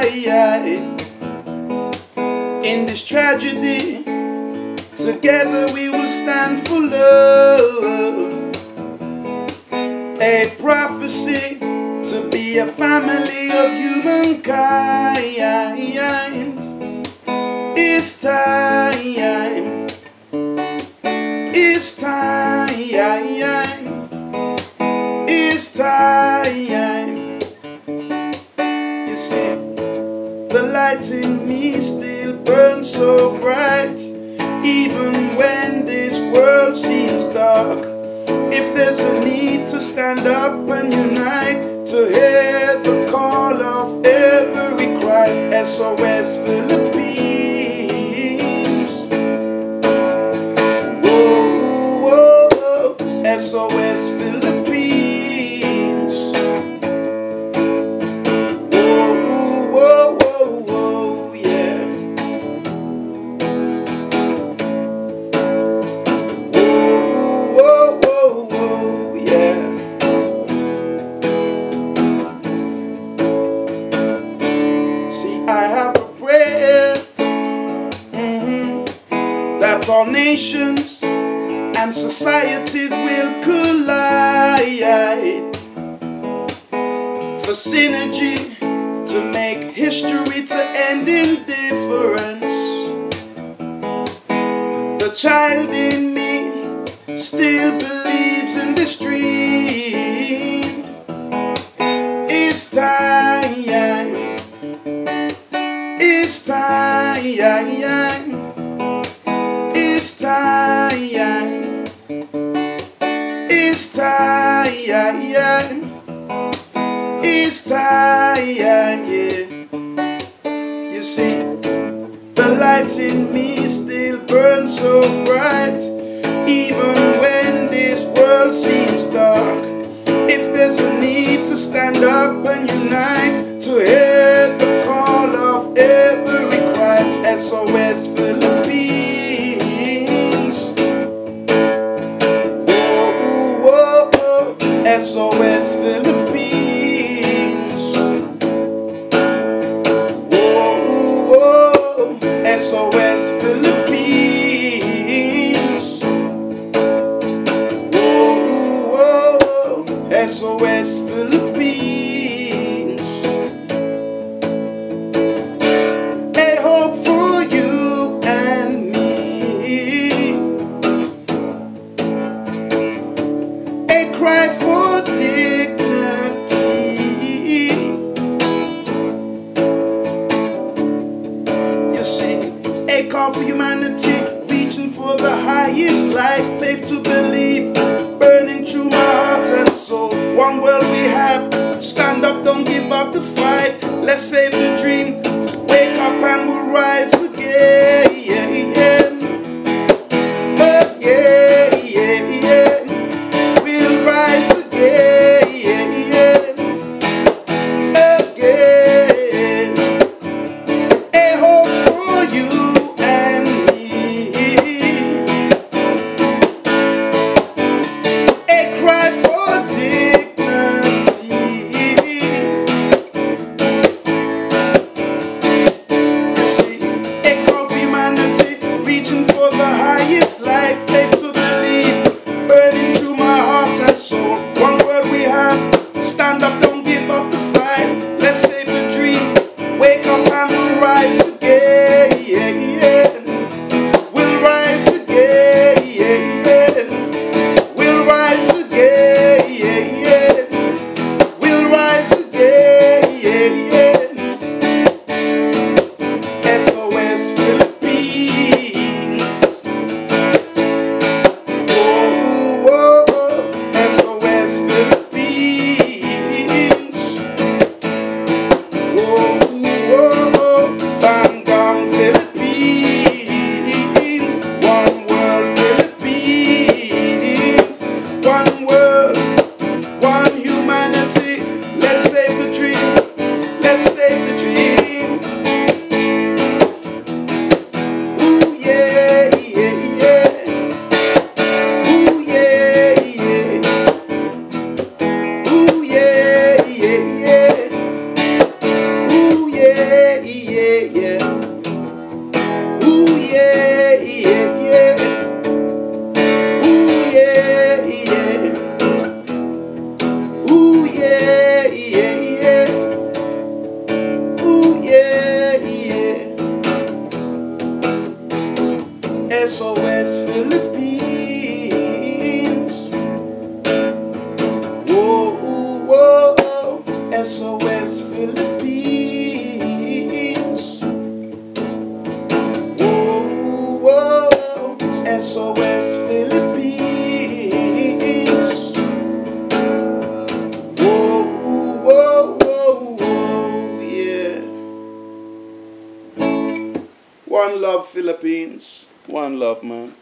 In this tragedy, together we will stand for love. A prophecy to be a family of humankind. It's time. It's time. It's time. You see, the light in me still burns so bright, even when this world seems dark. If there's a need to stand up and unite, to hear the call of every cry, SOS Philippines. Whoa, whoa, SOS Philippines. Whoa, whoa, whoa, whoa, yeah. Whoa, whoa, whoa, yeah. See, I have a prayer that all nations and societies will collide for synergy to make history to end indifference. The child in me still believes in this dream. It's time. It's time. It's time. It's time. It's time, yeah. You see, the light in me still burns so bright, even when this world seems dark. If there's a need to stand up and unite, to hear the call of every cry, SOS Philippines. Whoa, whoa, whoa, SOS Philippines. Whoa, whoa, SOS Philippines. SOS Philippines. A hope for you and me, a cry for dignity, you see, a call for humanity, reaching for the highest light, faith to believe, burning through my heart and soul. One world we have, stand up, don't give up the fight. Let's save the dream, wake up and we'll rise again. We'll rise again. A hope for you and me, a cry for dignity. SOS Philippines. Whoa, whoa, SOS Philippines. Whoa, whoa, SOS Philippines. Whoa, whoa, whoa, whoa, yeah. One love, Philippines. One love, man.